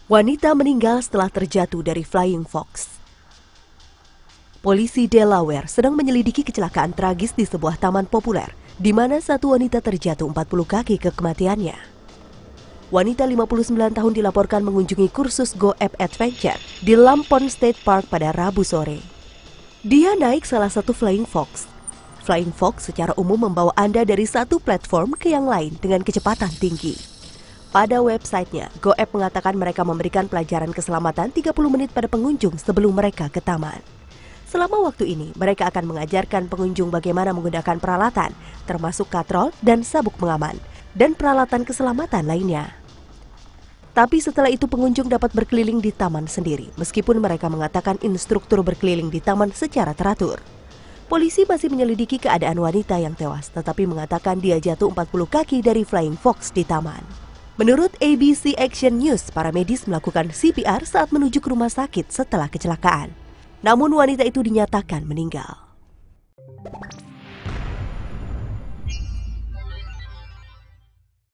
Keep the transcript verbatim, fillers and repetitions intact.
Wanita meninggal setelah terjatuh dari Flying Fox. Polisi Delaware sedang menyelidiki kecelakaan tragis di sebuah taman populer, di mana satu wanita terjatuh empat puluh kaki ke kematiannya. Wanita lima puluh sembilan tahun dilaporkan mengunjungi kursus Go App Adventure di Lampon State Park pada Rabu sore. Dia naik salah satu Flying Fox. Flying Fox secara umum membawa Anda dari satu platform ke yang lain dengan kecepatan tinggi. Pada websitenya, Go App mengatakan mereka memberikan pelajaran keselamatan tiga puluh menit pada pengunjung sebelum mereka ke taman. Selama waktu ini, mereka akan mengajarkan pengunjung bagaimana menggunakan peralatan, termasuk katrol dan sabuk pengaman, dan peralatan keselamatan lainnya. Tapi setelah itu pengunjung dapat berkeliling di taman sendiri, meskipun mereka mengatakan instruktur berkeliling di taman secara teratur. Polisi masih menyelidiki keadaan wanita yang tewas, tetapi mengatakan dia jatuh empat puluh kaki dari Flying Fox di taman. Menurut A B C Action News, para medis melakukan C P R saat menuju ke rumah sakit setelah kecelakaan. Namun wanita itu dinyatakan meninggal.